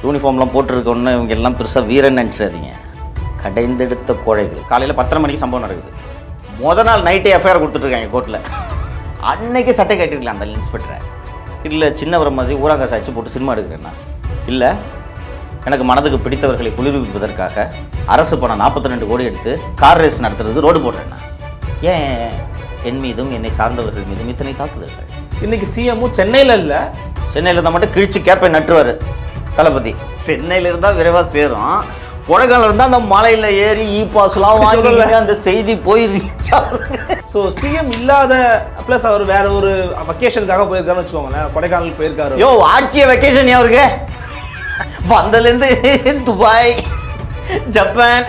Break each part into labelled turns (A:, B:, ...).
A: யூனிஃபார்ம்லாம் போட்டுருக்கோன்னு இவங்க எல்லாம் பெருசாக வீரன் நினச்சிடாதீங்க. கடைந்தெடுத்த கோழைகள். காலையில் 10:30 மணிக்கு சம்பவம் நடக்குது. மொதல் நாள் நைட்டே எஃப்ஐஆர் கொடுத்துட்ருக்காங்க கோர்ட்டில். அன்னைக்கு சட்டை கட்டிருக்கலாம் அந்த இன்ஸ்பெக்டரை. இல்லை சின்னவரை மாதிரி ஊராங்காசு அச்சு போட்டு சினிமா எடுக்கிறேன்னா, இல்லை எனக்கு மனதுக்கு பிடித்தவர்களை குளிர்விப்பதற்காக அரசு பணம் 42 கோடி எடுத்து கார் ரேஸ் நடத்துறது ரோடு போடுறேன்னா, ஏன் என் மீதும் என்னை சார்ந்தவர்கள் மீதும் இத்தனை தாக்குதல்கள்?
B: இன்னைக்கு சிஎம்மும் சென்னையில் இல்லை,
A: சென்னையில் இருந்தால் மட்டும் கிழிச்சு கேப்பை நட்டுருவார் தளபதி. சென்னையில் இருந்தால் விரைவாக சேரும், கொடைக்கானல் இருந்தால் அந்த மலையில் ஏறி பாஸ்லாம் வாங்கி அந்த செய்தி போய் ரீச் ஆகுது.
B: ஸோ சிஎம் இல்லாத ப்ளஸ் அவர் வேற ஒரு வெக்கேஷனுக்காக போயிருக்காருன்னு வச்சுக்கோங்களேன், கொடைக்கானல் போயிருக்காரு.
A: யோ ஆட்சிய வெக்கேஷன் அவருக்கு வந்ததுலேருந்து துபாய், ஜப்பான்.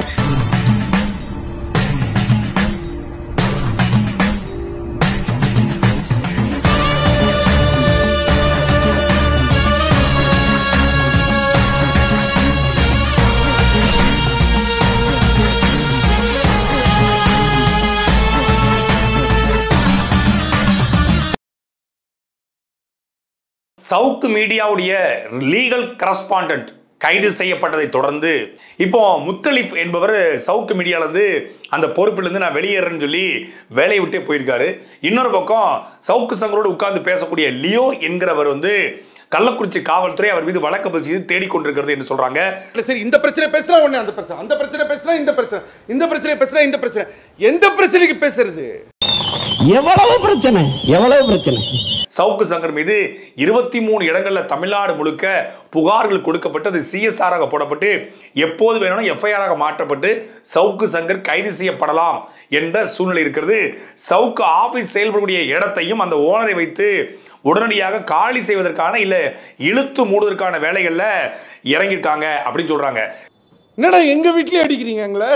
C: சவுக்கு மீடியாவுடைய லீகல் கரஸ்பாண்டன்ட் கைது செய்யப்பட்டதை தொடர்ந்து இப்போ முத்தலிஃப் என்பவர் சவுக்கு மீடியாவிலேருந்து அந்த பொறுப்பிலிருந்து நான் வெளியேறேன்னு சொல்லி வேலையை விட்டே போயிருக்காரு. இன்னொரு பக்கம் சவுக்கு சங்கரோடு உட்கார்ந்து பேசக்கூடிய லியோ என்கிறவர் கள்ளக்குறிச்சி காவல்துறை அவர் மீது வழக்கு பதிவு செய்து தேடிக்கொண்டிருக்கிறது என்று சொல்றாங்க.
D: சரி, இந்த பிரச்சனை பேசுறா ஒண்ணு, அந்த பிரச்சனை, அந்த பிரச்சனை பேசுறா இந்த பிரச்சனை, இந்த பிரச்சனை பேசுறா இந்த பிரச்சனை, எந்த பிரச்சனைக்கு பேசுறது?
E: எவ்வளவு பிரச்சனை, எவ்வளவு பிரச்சனை.
C: சவுக்கு சங்கர் மீது 23 இடங்கள்ல தமிழ்நாடு முழுக்க புகார்கள் கொடுக்கப்பட்டு அது சிஎஸ்ஆராக போடப்பட்டு எப்போது வேணும் எஃப்ஐஆராக மாற்றப்பட்டு சவுக்கு சங்கர் கைது செய்யப்படலாம் என்ற சூழ்நிலை இருக்கிறது. சவுக்கு ஆபீஸ் செயல்படக்கூடிய இடத்தையும் அந்த ஓனரை வைத்து உடனடியாக காலி செய்வதற்கான இல்ல இழுத்து மூடுவதற்கான வேலைகள்ல இறங்கியிருக்காங்க அப்படின்னு சொல்றாங்க.
D: என்னடா எங்க வீட்லயே அடிக்கிறீங்க எங்களை?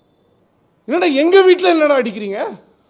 D: என்னடா எங்க வீட்டுல என்னடா அடிக்கிறீங்க?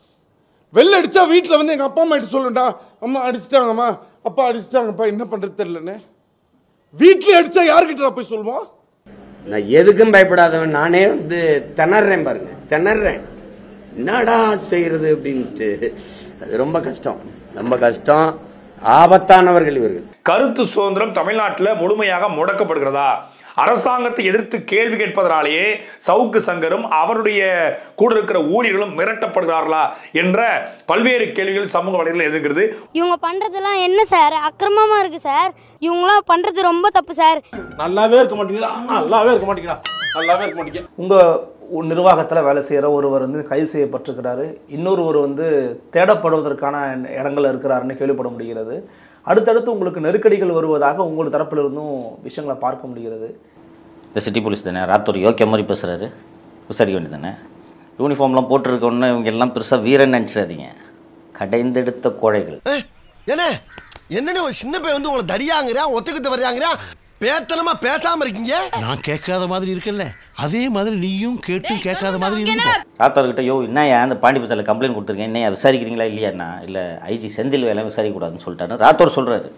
D: வெளில அடிச்சா வீட்டில் வந்து எங்கள் அப்பா அம்மா கிட்ட சொல்லுண்டா, அம்மா அடிச்சிட்டாங்கம்மா, அப்பா அடிச்சிட்டாங்கப்பா, என்ன பண்ணுறது தெரியலன்னு. வீட்டில் அடித்தா யார்கிட்ட போய் சொல்லுவோம்?
E: நான் எதுக்கும் பயப்படாதவன், நானே திணறேன் பாருங்க, திணறேன். என்னடா செய்யறது அப்படின்ட்டு. அது ரொம்ப கஷ்டம், ரொம்ப கஷ்டம். ஆபத்தானவர்கள் இவர்கள்.
C: கருத்து சுதந்திரம் தமிழ்நாட்டில் முழுமையாக முடக்கப்படுகிறதா? அரசாங்கத்தை எதிர்த்து கேள்வி கேட்பதனாலேயே சவுக்கு சங்கரும் அவருடைய கூட இருக்கிற ஊழியர்களும் மிரட்டப்படுகிறார்களா என்ற பல்வேறு கேள்விகள் சமூக வலைதளத்தில் எதிர்க்கிறது.
F: இவங்க பண்றதெல்லாம் என்ன சார்? அக்கிரமமா இருக்கு சார். இவங்களாம் பண்றது ரொம்ப தப்பு சார்.
B: நல்லாவே இருக்க மாட்டீங்களா? நல்லாவே இருக்க மாட்டீங்களா? நல்லாவே இருக்க மாட்டீங்க. உங்க நிர்வாகத்தில் வேலை செய்கிற ஒருவர் கைது செய்யப்பட்டிருக்கிறாரு, இன்னொருவர் தேடப்படுவதற்கான இடங்கள் இருக்கிறாருன்னு கேள்விப்பட முடிகிறது. அடுத்தடுத்து உங்களுக்கு நெருக்கடிகள் வருவதாக உங்கள் தரப்பிலிருந்தும் விஷயங்களை பார்க்க முடிகிறது.
A: இந்த சிட்டி போலீஸ் தானே ராத்தூர் யோக்கிய மாதிரி பேசுகிறாரு, விசாரிக்க வேண்டியது தானே. யூனிஃபார்ம்லாம் போட்டிருக்கோன்னு இவங்க எல்லாம் பெருசாக வீரன் நினச்சிடாதீங்க. கடைந்தெடுத்த கோழைகள்.
G: என்ன என்னன்னு ஒரு சின்ன பையன் உங்களை தடியாங்கிறான், ஒத்துக்கிட்டு வர்றாங்கிறான், பேத்தனமா பேசாம இருக்கீங்க. நான் கேட்காத மாதிரி இருக்கல, அதே மாதிரி நீயும் கேட்டும் கேட்காத மாதிரி இருக்கு.
A: ராத்தவர்கிட்ட யோ என்ன அந்த பாண்டி பசாரில் கம்ப்ளைண்ட் கொடுத்துருக்கேன், என்ன விசாரிக்கிறீங்களா இல்லையாண்ணா? இல்லை ஐஜி செந்தில் வேலை விசாரிக்கக்கூடாதுன்னு சொல்லிட்டாரு ராத்தோர் சொல்கிறாரு.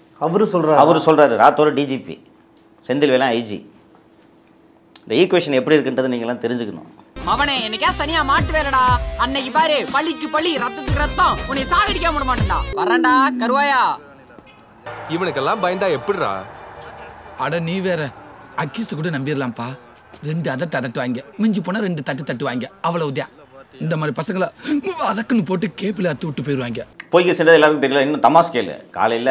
A: அவர் சொல்கிறாரு ராத்தோர் டிஜிபி, செந்தில் வேலை ஐஜி. இந்த ஈக்குவேஷன் எப்படி இருக்குன்றது நீங்களாம் தெரிஞ்சுக்கணும்.
H: அவனே என்னைக்கா தனியா மாட்டு வேறடா, அன்னைக்கு பாரு பள்ளிக்கு பள்ளி ரத்தத்துக்கு ரத்தம், உன்னை சாகடிக்க விட மாட்டேன்டா. வரேன்டா கருவாயா.
I: இவனுக்கெல்லாம் பயந்தா எப்படிடா?
J: அட நீ வேற, அக்கிஸ்து கூட நம்பிடலாம்ப்பா. 2 அதட்டு வாங்க, மிஞ்சி போனா 2 தட்டு வாங்க, அவ்வளவுதான். இந்த மாதிரி பசங்களை அதக்குன்னு போட்டு கேப்பில் அத்து விட்டு போயிடுவாங்க.
A: போய்க்கு சென்றது எல்லாருக்கும் தெரியல. இன்னும் தமாஸ் கேளு. காலையில்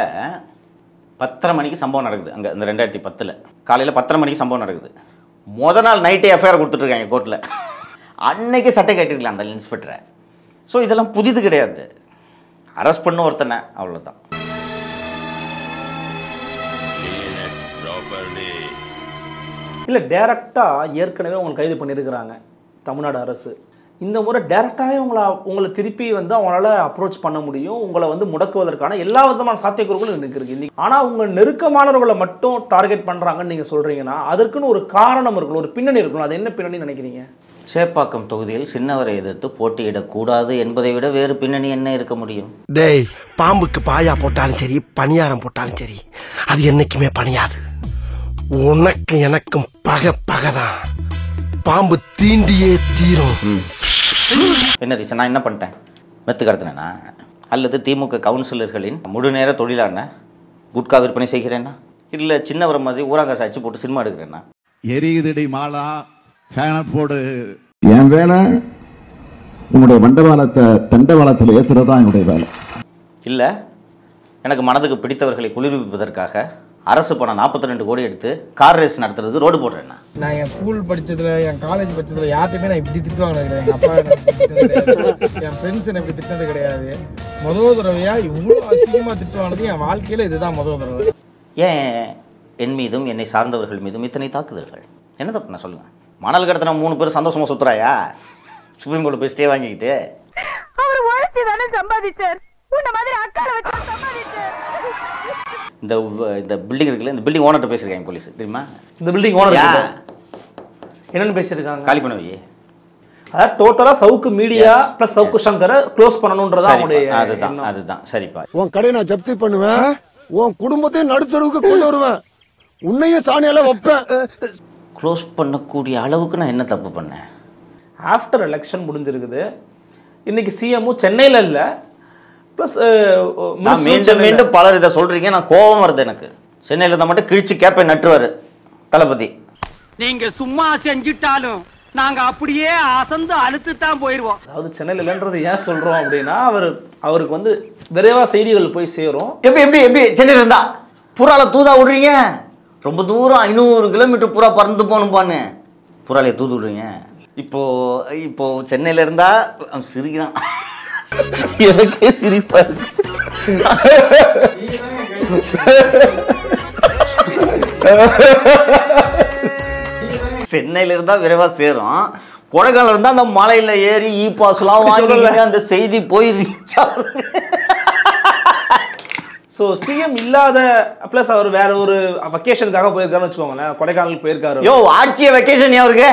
A: 10:30 மணிக்கு சம்பவம் நடக்குது அங்கே. இந்த 2010 காலையில் 10:30 மணிக்கு சம்பவம் நடக்குது. மொதல் நாள் நைட்டே எஃப்ஐஆர் கொடுத்துட்ருக்காங்க கோர்ட்டில். அன்னைக்கு சட்டை கட்டிருக்கலாம் அந்த இன்ஸ்பெக்டரை. ஸோ இதெல்லாம் புதிது கிடையாது. அரெஸ்ட் பண்ண ஒருத்தனை, அவ்வளோதான்.
B: இல்லை டைரெக்டாக ஏற்கனவே உங்களுக்கு கைது பண்ணியிருக்கிறாங்க தமிழ்நாடு அரசு. இந்த முறை டைரெக்டாகவே உங்களை திருப்பி அவங்களால அப்ரோச் பண்ண முடியும், உங்களை முடக்குவதற்கான எல்லா விதமான சாத்தியக்கூறுகளும் எனக்கு இருக்குது. ஆனால் உங்கள் நெருக்கமானவர்களை மட்டும் டார்கெட் பண்ணுறாங்கன்னு நீங்கள் சொல்கிறீங்கன்னா அதற்குன்னு ஒரு காரணம் இருக்கணும், ஒரு பின்னணி இருக்கணும். அது என்ன பின்னணி நினைக்கிறீங்க?
A: சேப்பாக்கம் தொகுதியில் சின்னவரை எதிர்த்து போட்டியிடக்கூடாது என்பதை விட வேறு பின்னணி என்ன இருக்க முடியும்?
G: டேய், பாம்புக்கு பாயா போட்டாலும் சரி, பணியாரம் போட்டாலும் சரி, அது என்னைக்குமே பணியாது. உனக்கு எனக்கும் பகதான். பாம்பு தீண்டியே தீரும்.
A: என்ன ரீசன்? நான் என்ன பண்ணிட்டேன்? மெத்து கடத்தினேனா? அல்லது திமுக கவுன்சிலர்களின் முழு நேர தொழிலான குட்கா விற்பனை செய்கிறேன்னா? இல்லை சின்னவரை மாதிரி ஊராங்காசு அடிச்சு போட்டு சினிமா எடுக்கிறேன்னா?
K: எரியுதடி மாலா ஃபேனை போடு. என் வேலை உன்னுடைய மண்டபாலத்தை தண்டவாளத்தில் ஏற்றுறதான் என்னுடைய வேலை.
A: இல்லை, எனக்கு மனதுக்கு பிடித்தவர்களை குளிர்விப்பதற்காக அரசு பணம் 42 கோடி எடுத்து கார் ரேஸ் நடத்துறதுக்கு ரோடு போடுறேன்னா?
L: நான் என் ஸ்கூல் படிச்சதுல, என் காலேஜ் படிச்சதுல யார்ட்டுமே நான் இப்படி திட்டுவாங்க கிடையாது. எங்கள் அப்பா கிடையாது, என் ஃப்ரெண்ட்ஸ் என்ன இப்படி திட்டினது கிடையாது. முதல் தடவையா இவ்வளோ அசிங்கமாக திட்டுவானது என் வாழ்க்கையில் இதுதான் முதல் தடவை.
A: ஏன் என் மீதும் என்னை சார்ந்தவர்கள் மீதும் இத்தனை தாக்குதல்கள்? என்ன தப்பு நான் சொல்லுங்கள். மணல் கடத்தின 3 பேர் சந்தோஷமாக சுற்றுறாயா? சுப்ரீம் கோர்ட்டு போய் ஸ்டே வாங்கிக்கிட்டு
M: அவர் உழைச்சி தானே சம்பாதிச்சார். உன்ன மாதிரி அக்கால வச்சு சம்பாதிச்சார்.
A: இந்த பில்டிங் இருக்குல்ல, இந்த பில்டிங் ஓனர்கிட்ட பேசியிருக்காங்க போலீஸ், தெரியுமா?
B: இந்த பில்டிங் ஓனர் என்னன்னு பேசியிருக்காங்க?
A: காலி பண்ணவே.
B: அதாவது டோட்டலா சவுக்கு மீடியா பிளஸ் சவுக்கு சங்கரை க்ளோஸ் பண்ணணும்ன்றதா அவங்களுடைய.
A: அதுதான் சரிப்பா.
G: உன் கடையை நான் ஜப்தி பண்ணுவேன், உன் குடும்பத்தையும் நடுத்தருவுக்கு கொண்டு வருவேன், உன்னையும் சாணியால வைப்பேன்.
A: க்ளோஸ் பண்ணக்கூடிய அளவுக்கு நான் என்ன தப்பு பண்ணேன்?
B: ஆஃப்டர் எலெக்ஷன் முடிஞ்சிருக்குது. இன்னைக்கு சிஎம்மும் சென்னையில் இல்லை, ப்ளஸ்
A: மீண்டும் பலர் இதை சொல்றீங்க. நான் கோபம் வருது எனக்கு. சென்னையில் இருந்தால் மட்டும் கிழிச்சு கேப்பை நட்டுவார் தளபதி.
H: நீங்க சும்மா செஞ்சுட்டாலும் நாங்க அப்படியே அசந்து அழுத்து தான் போயிடுவோம்.
B: அதாவது சென்னையில் இல்லைன்றது ஏன் சொல்கிறோம் அப்படின்னா, அவருக்கு வந்து விரைவாக செய்திகள் போய் சேரும்.
A: எப்படி சென்னையில் இருந்தா புறால தூதா விடுறீங்க? ரொம்ப தூரம் 500 கிலோமீட்டர் புறா பறந்து போகணும்பான்னு புறாலையை தூது விடுறீங்க. இப்போ சென்னையில் இருந்தா சிரிக்கிறான். எனக்கே சிரிப்பா இருக்கு. சென்னையில இருந்தா விரைவா சேரும், கொடைக்கானல் இருந்தா அந்த மலையில ஏறி இ பாஸ்லாம் வாங்கி அந்த செய்தி போய் ரீச் ஆகுது.
B: ஸோ சிஎம் இல்லாத ப்ளஸ் அவர் வேற ஒரு வெக்கேஷனுக்காக போயிருக்காருன்னு வச்சுக்கோங்களேன், கொடைக்கானலுக்கு போயிருக்காரு.
A: யோ ஆட்சிய வெக்கேஷன் அவருக்கு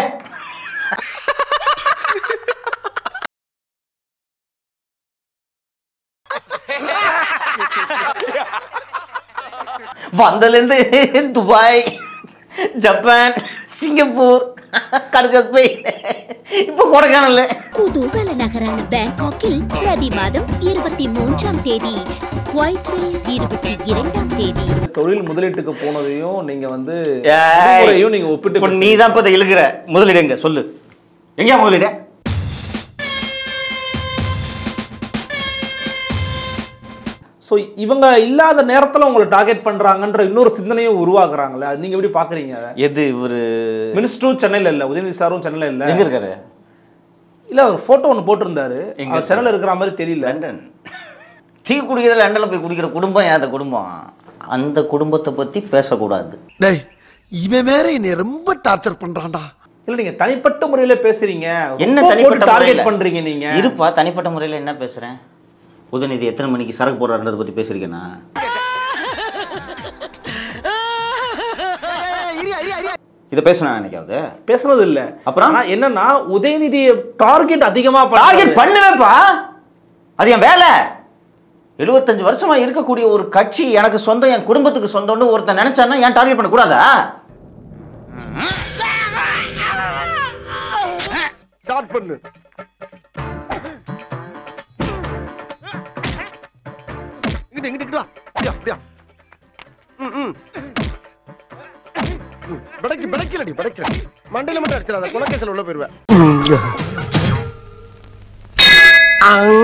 A: வந்தலேருந்து துபாய், ஜப்பான், சிங்கப்பூர், கடைசி ஸ்பெயின், இப்போ கொடைக்கானல்.
N: குதூகல நகரான பேங்காக்கில் பிரதி மாதம் 23ஆம் தேதி, குவைத்தில் 22ஆம் தேதி.
B: தொழில் முதலீட்டுக்கு போனதையும் நீங்க வந்து நீங்க ஒப்பிட்டு
A: நீ தான் இப்ப இழுக்கிற. முதலீடு எங்க சொல்லு, எங்கயா முதலீடு?
B: ஸோ இவங்க இல்லாத நேரத்தில் உங்களை டார்கெட் பண்றாங்கன்ற இன்னொரு சிந்தனையும் உருவாக்குறாங்களே, அது நீங்க எப்படி பாக்குறீங்க?
A: எது இவரு
B: மினிஸ்டரும் சென்னையில் இல்லை, உதயநிதி சாரும் சென்னையில் இல்லை.
A: எங்க இருக்காரு?
B: இல்ல அவர் போட்டோ ஒன்று போட்டிருந்தாரு, அவர் சென்னையில் இருக்கிற மாதிரி தெரியல.
A: லண்டன் டீ குடிக்கிறதுல லண்டன்ல போய் குடிக்கிற குடும்பம் அந்த குடும்பம். அந்த குடும்பத்தை பத்தி பேசக்கூடாது.
G: டேய் இவன் வேற என்னை ரொம்ப டார்ச்சர் பண்றான்டா.
B: இல்ல நீங்க தனிப்பட்ட முறையில பேசுறீங்க.
A: என்ன தனிப்பட்ட
B: டார்கெட் பண்றீங்க நீங்க?
A: இருப்பா, தனிப்பட்ட முறையில என்ன பேசுறேன்? உதயநிதி எத்தனை மணிக்கு சரக்கு போடுறாருன்றதை பத்தி பேசிருக்கேனா? இதை பேசுனா நினைக்காது
B: பேசுறது இல்ல. அப்புறம் என்னன்னா உதயநிதியை டார்கெட் அதிகமா
A: டார்கெட் பண்ணுவேப்பா, அது என் வேலை. 75 வருஷமா இருக்கக்கூடிய ஒரு கட்சி எனக்கு சொந்தம், என் குடும்பத்துக்கு சொந்தம்னு ஒருத்தன் நினைச்சான்னா ஏன் டார்கெட் பண்ண கூடாதா?
G: ஸ்டார்ட் பண்ணு. இங்கிட்டு வா. அப்படியா படைக்கலடி மண்டையில மட்டும் அடிச்சிடாத, கொலைக்கேசல் உள்ள போயிருவேன்.